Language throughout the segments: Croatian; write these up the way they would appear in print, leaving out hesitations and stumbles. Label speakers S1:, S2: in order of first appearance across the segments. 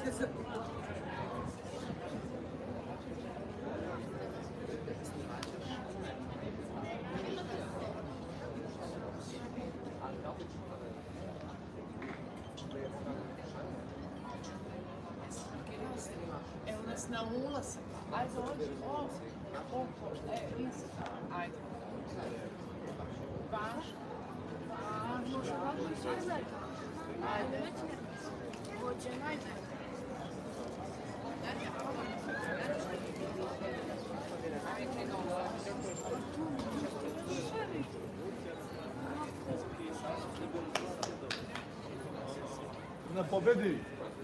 S1: Evo nas na ulaz. Ajde, ovdje, oko, iza. Ajde. Baš. Može ovako i sve zajedno. Ajde. Hoće, ajde.
S2: Na pobedi!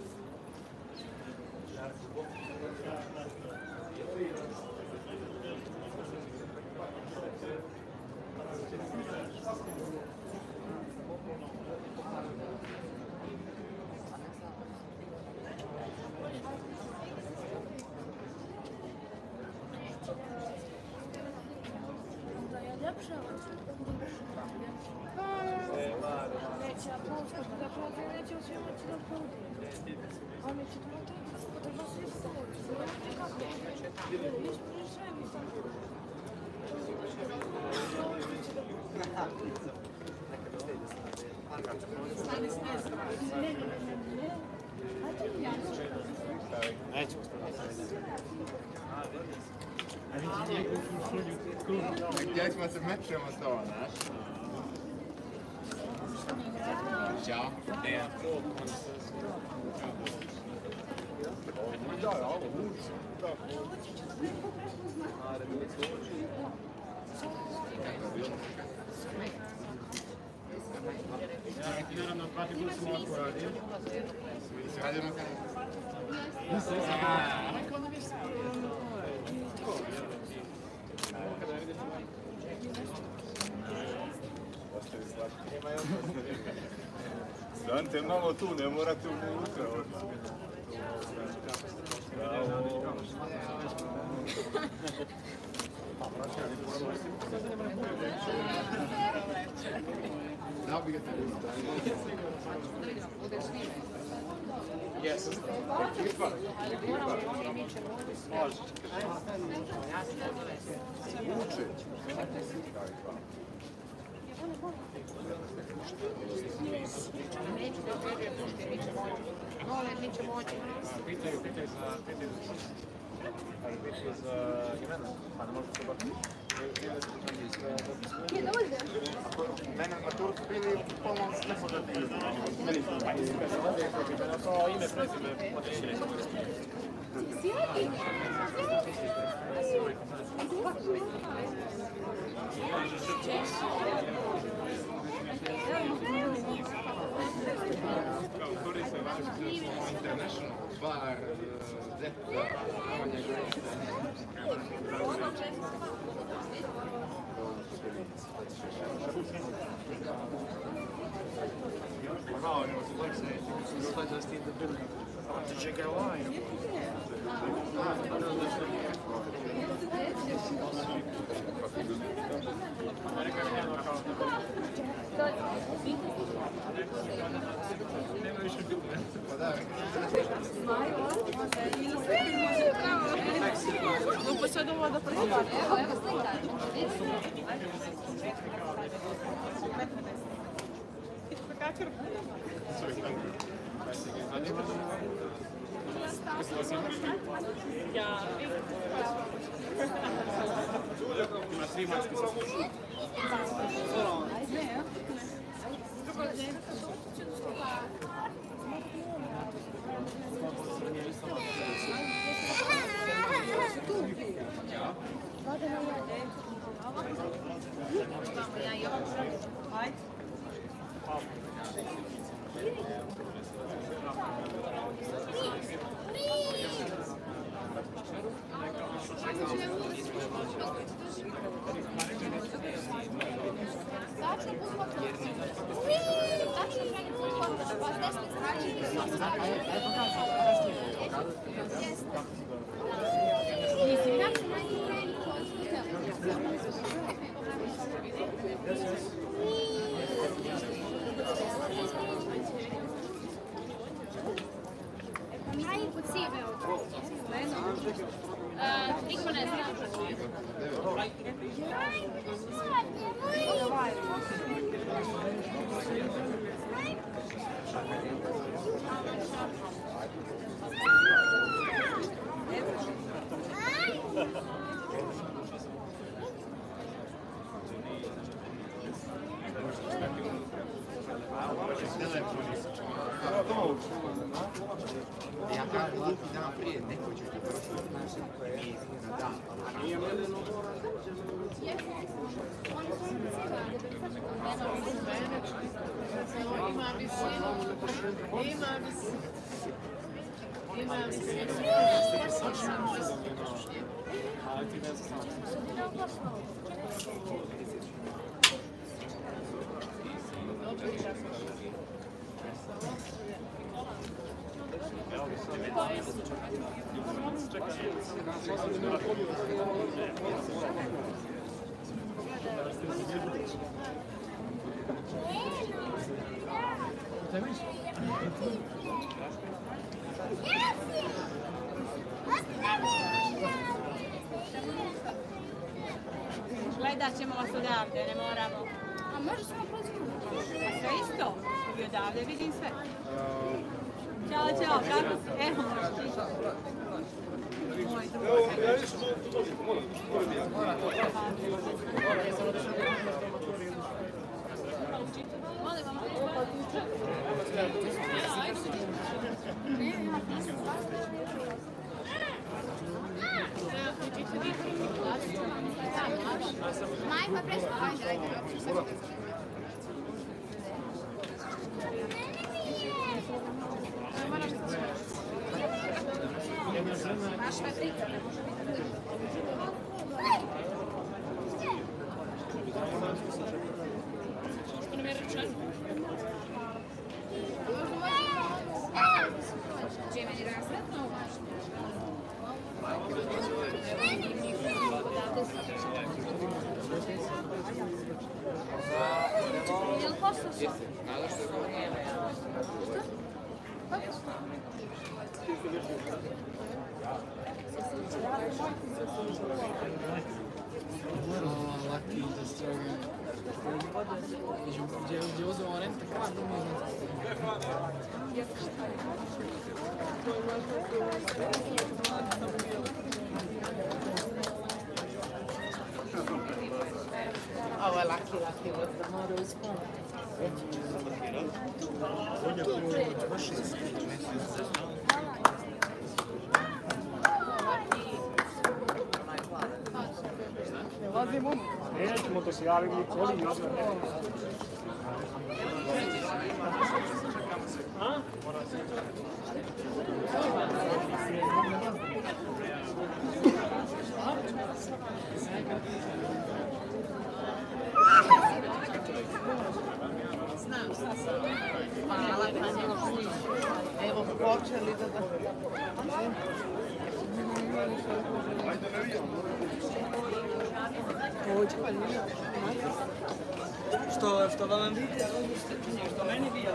S3: Neće, neće osvijemati da podi. A neće to moći, potrebno se istaviti. Kako? Ispred sebi tako.
S4: Kijk wat de metro was daar, hè? Ja, nee.
S2: Naravno, prati koju smo ovako radili.
S4: Radimo kaj?
S2: Stanite malo tu, ne morate unutra. Bravo.
S4: Nou begint het.
S2: Yes. Pitaj za imena, pa ne možete se baviti.
S4: Mene na Turku bili pomoć nepoznati.
S2: To ime, prezime, određenje.
S4: International bar,
S2: Wow, it was like saying, it was like just in the building. Did you go wine? Nema više bilne.
S1: No pa sad ovo da predstavljamo.
S3: Evo
S1: Kakar? Ja.
S2: Ima 3 mačke sa slušom.
S3: Hi.
S1: Kod Sive ovdje. Niko ne zna.
S4: Ja kažem, dan prije, neko ćeš da prošli na dan.
S5: Gledat ćemo vas odavde, ne moramo.
S1: A može samo proći?
S5: Sve isto? I odavde vidim sve. Ćao, čao, kako si? Evo, možeš ti. Moj Molim vam.
S1: Majka prešla, ajde. Baš matrica. Što nam je rečeno? Gdje meni razredno uvažno? Je li posao sam?
S6: Lucky just throwing. Gdzie uzwał rękę, każdy
S7: Oh, well, lucky was the mother's phone.
S2: Nećemo to se javiti, volim nazvat.
S7: Znam šta sam. Hvala, Tanja. Evo, počeli da...
S6: Što vam vidite, što meni bio.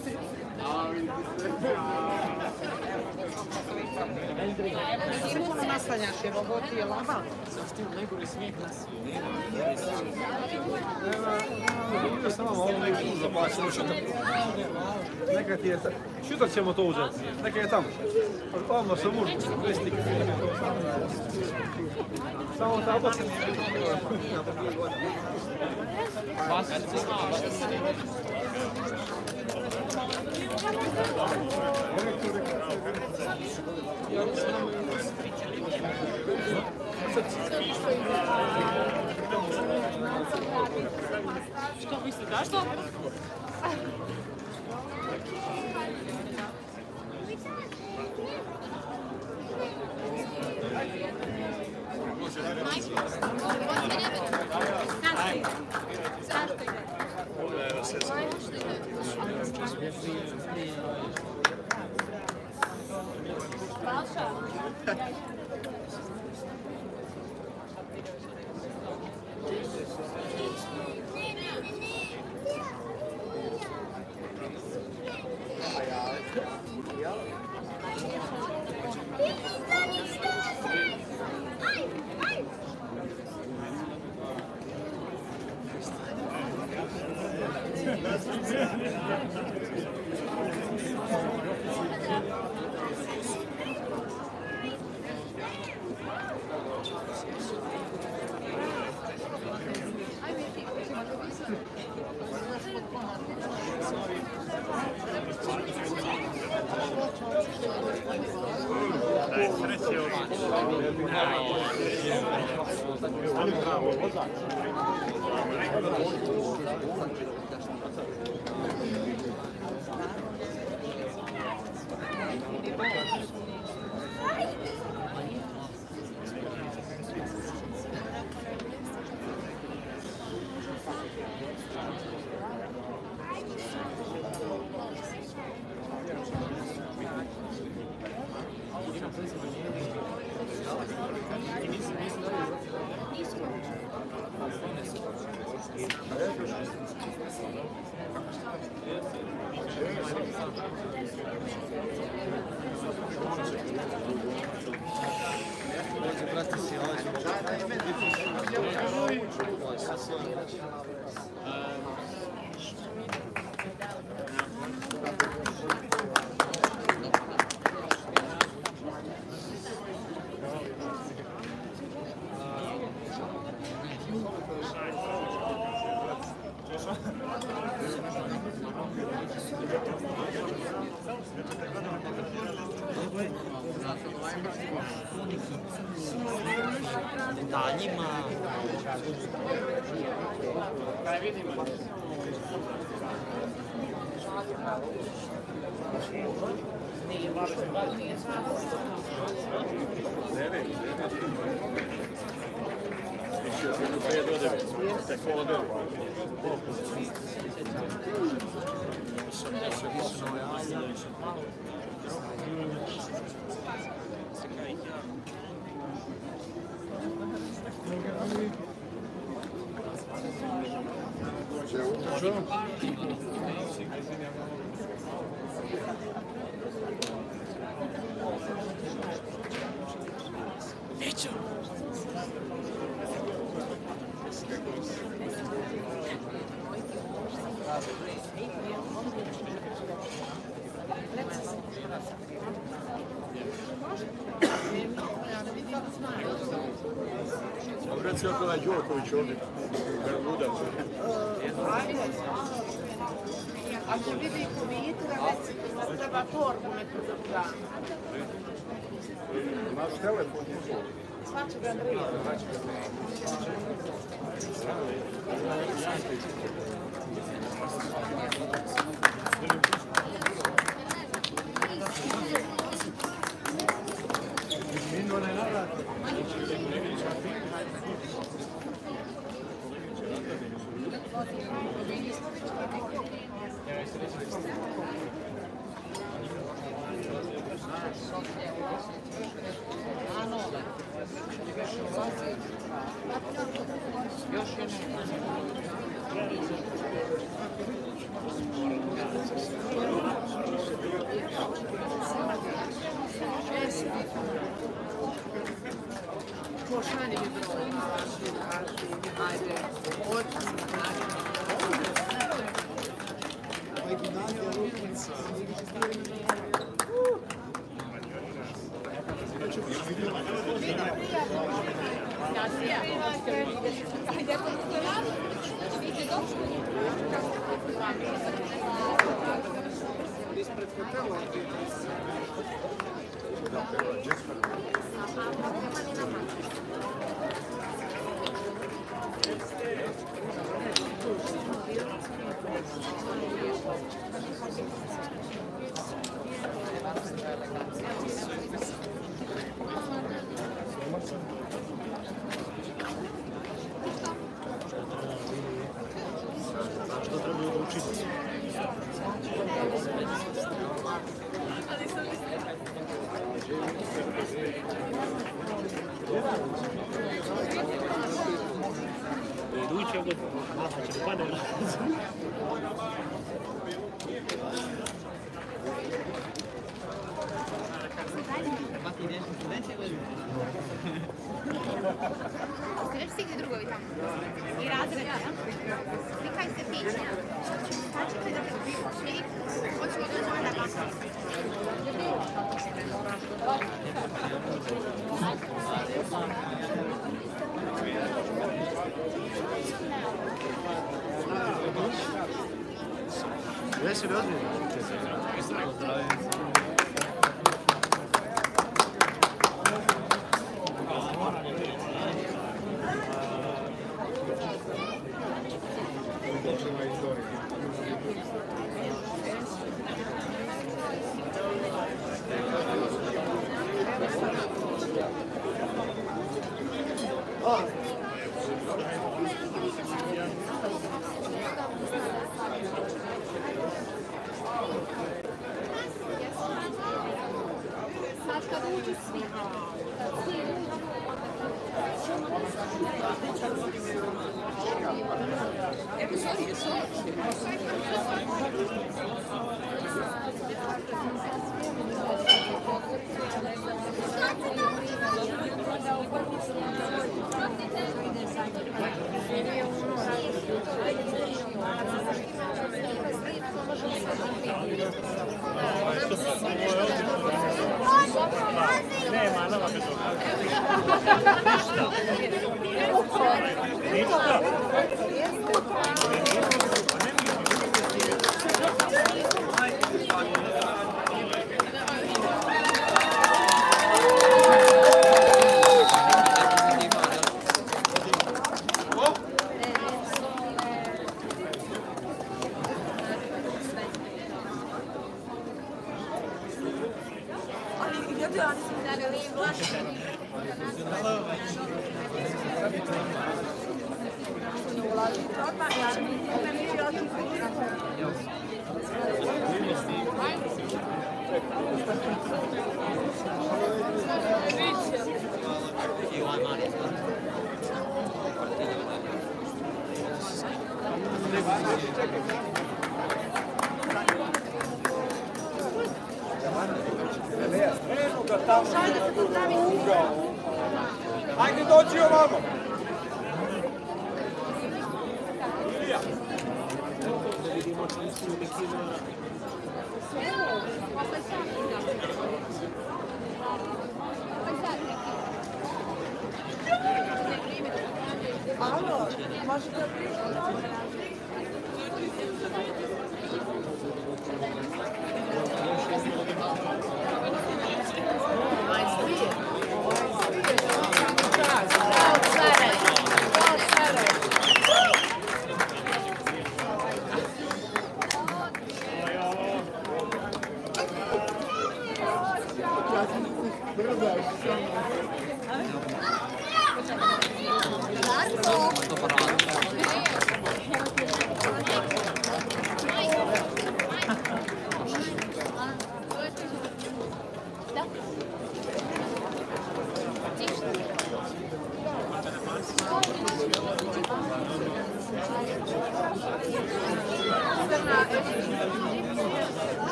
S7: Se puno naslanjaš, jer ovo ti je lama.
S2: Vidio sam vam ovo neku zaplaćeno šutar. Neka ti je... Šutar ćemo to uzeti. Neka je tamo. Odmah sam mužu. Samo ta obaca.
S5: Što mislite, a što?
S6: Detaljima.
S2: Reci ako je Đoković ovdje. Bermudac.
S7: Ako vidi Kovitra, recimo, treba torbu neku da.
S2: Naš telefon.
S7: Svače ga Andrija. Još Pošalji mi broj, ajde, hoću.
S2: Ispred hotela.
S8: Što trebaju učiti? Iduće god će pada.
S1: Ste već stigli drugovi tamo? I razred, ja? Slikaj se piće. Sačekaj da te pripošli. Hoćemo dođemo da glasamo.
S8: Gdje si rodio?
S1: Sad kad uđu svi.
S8: Nema, nama bez toga. Ništa.
S2: Eno ga tamo u ugao. Ajde dođi ovamo. Ilija. Da vidimo činjenicu nekima.
S7: Alo, možete pričati?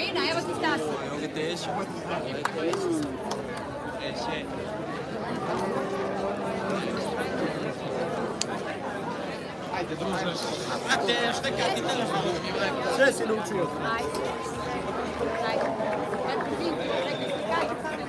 S5: Marina, evo ti Stasi.
S6: Evo ga Teša. Teše.
S2: Ajde, druže.
S6: Brate, šta kada ti telefon?
S2: Sve si naučio.
S5: Ajde. Ajde. Eto, ti, rekli ste kaj?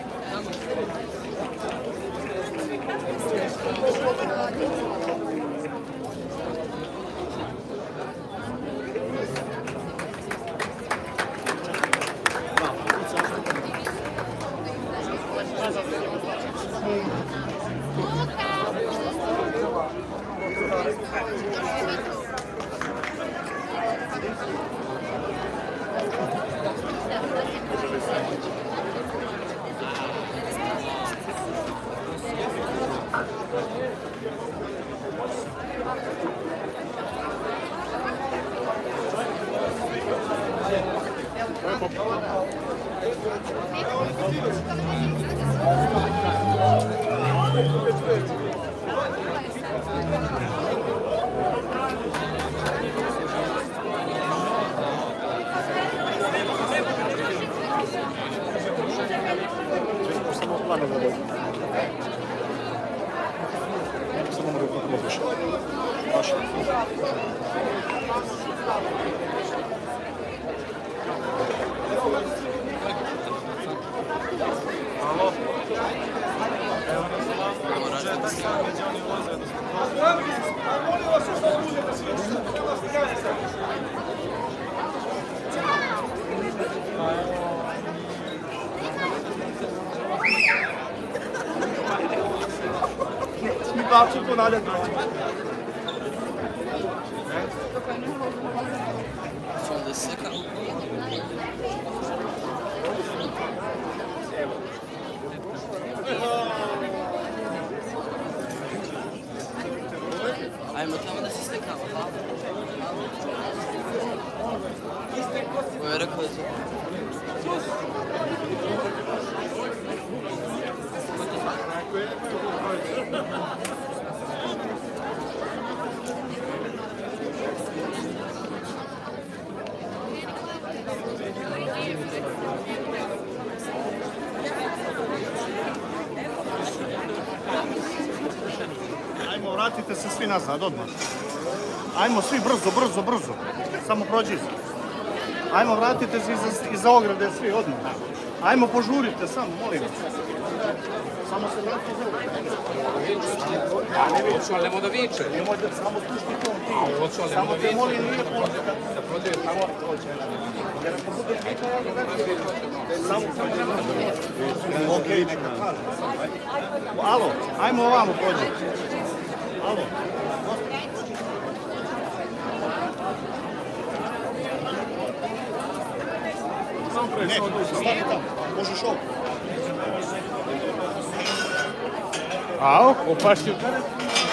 S2: Baci ponavljati.
S6: Onda se kao. Ajmo tamo da se slikamo. Ovo je rekao da će.
S8: Ajmo, vratite se svi nazad odmah. Ajmo svi brzo. Samo prođi se. Ajmo, vratite se iza ograde svi odmah. Ajmo, požurite samo, molim vas. Samo se vratite iza ograde.
S4: Ja ne viču, ali nemoj da viče.
S8: Nemoj da samo spušti ton ti. Samo te molim, nije pođe. Samo prođe. Jer ako bude pita, ja ga neću. Samo prođe. Okej, neka kaže. Alo, ajmo ovamo prođe. Alo. Ne, stani tamo, možeš ovo.
S2: Ao, opašti u tebe.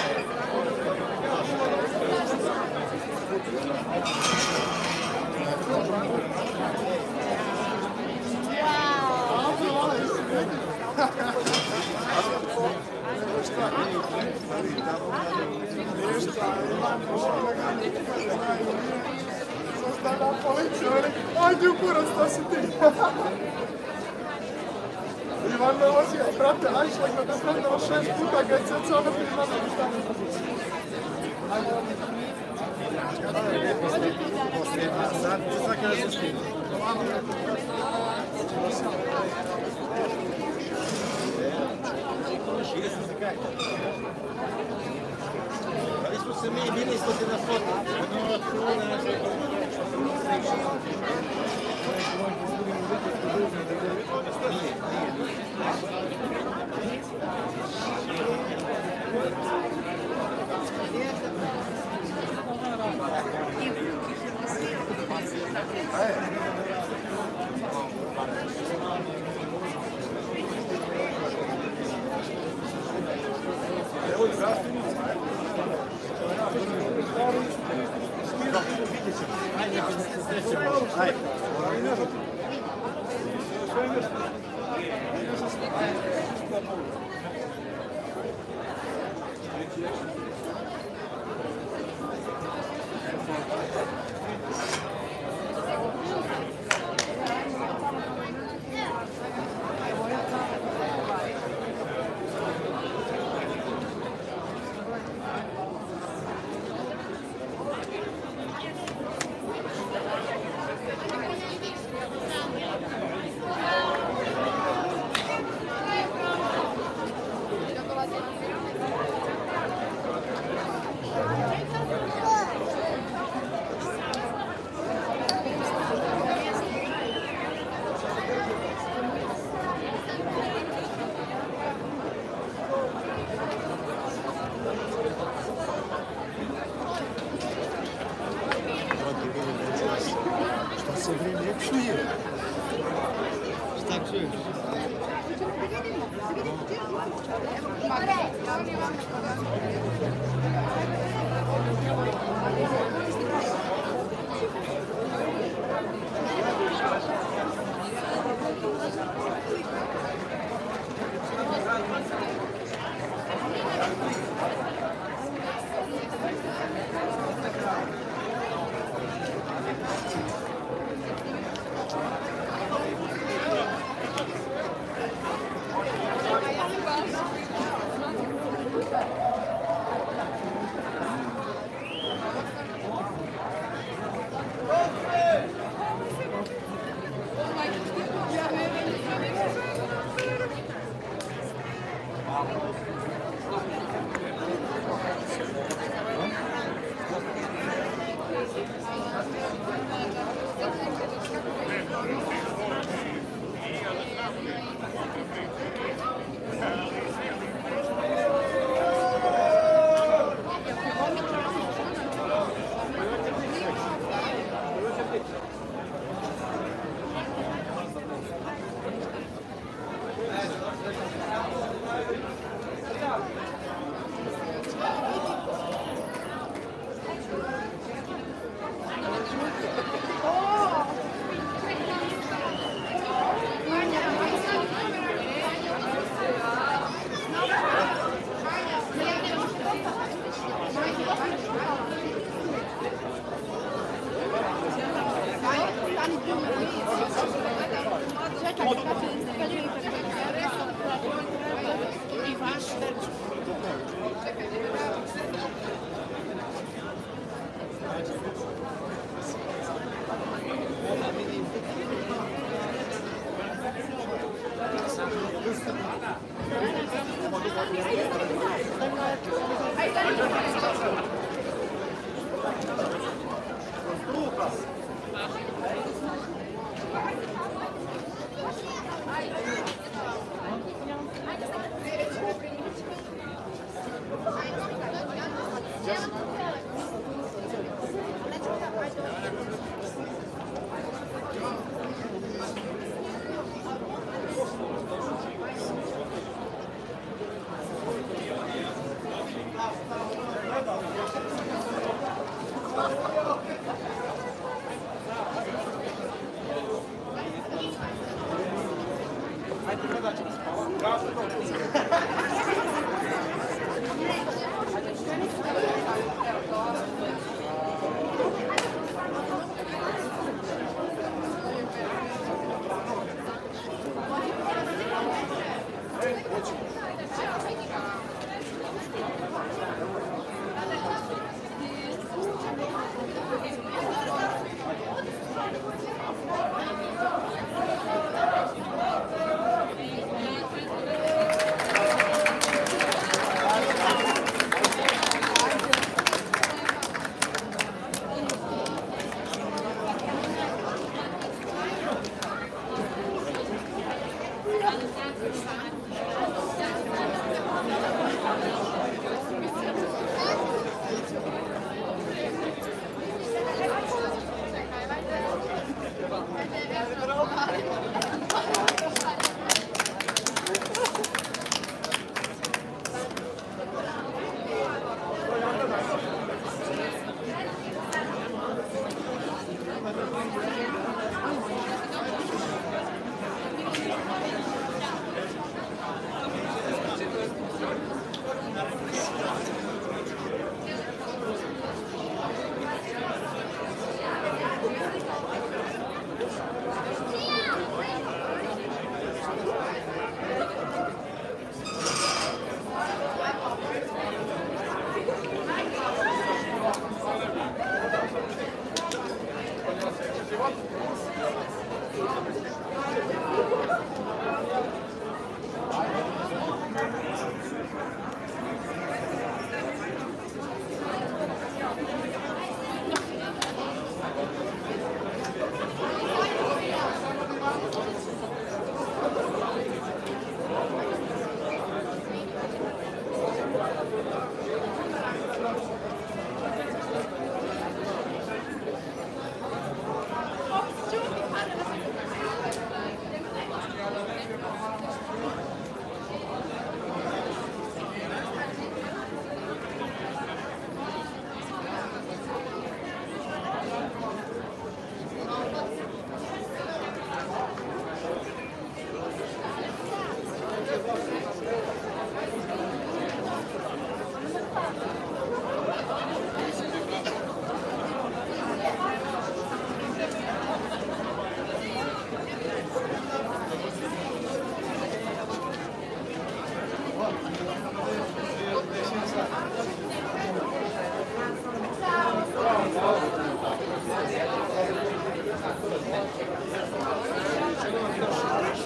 S9: Ajde u kurac, to si ti. Ivan me vozio, brate, ajšla ga da predala 6 puta, ga je cecao na primano i šta ne
S2: Ali smo se mi bili smo se na foto.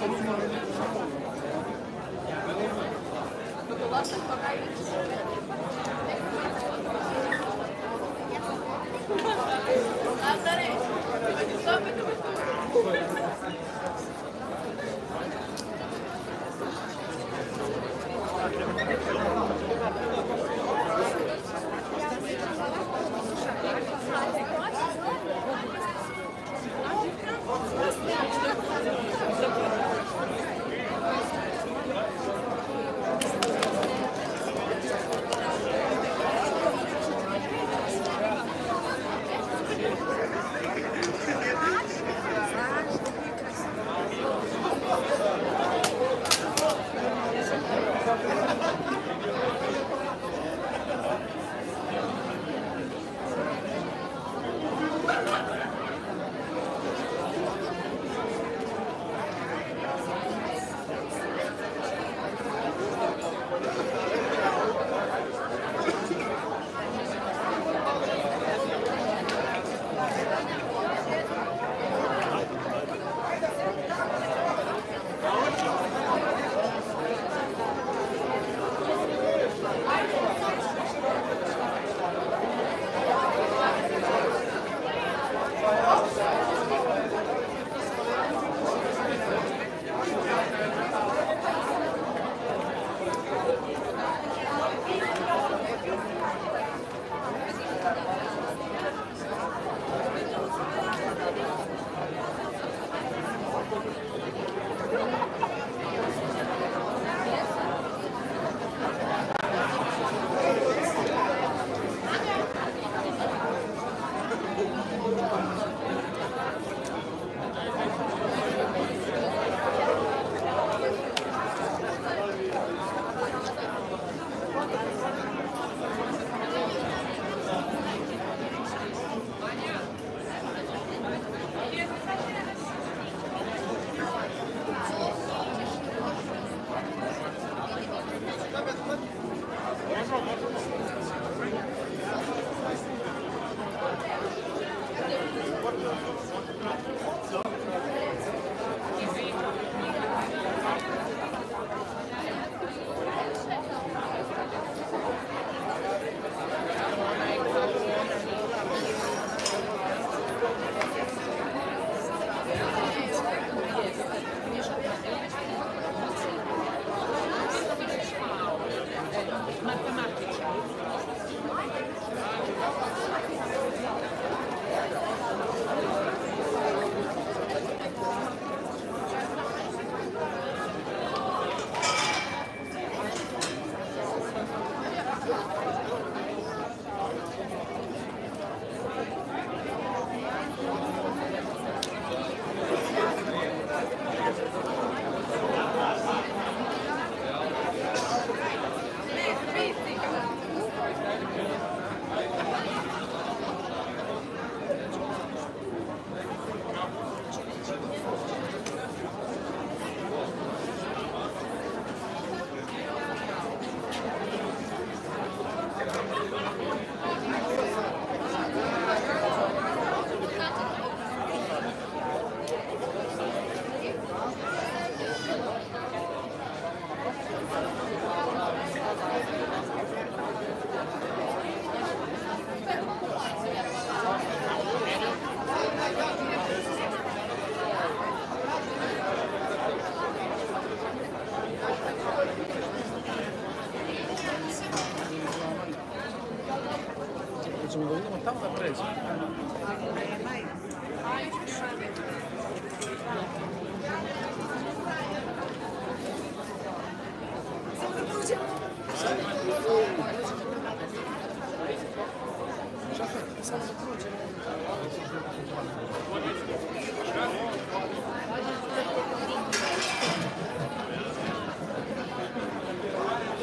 S2: Ćemo da idemo tamo da pređemo.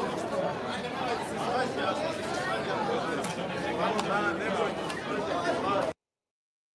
S8: Nemoj.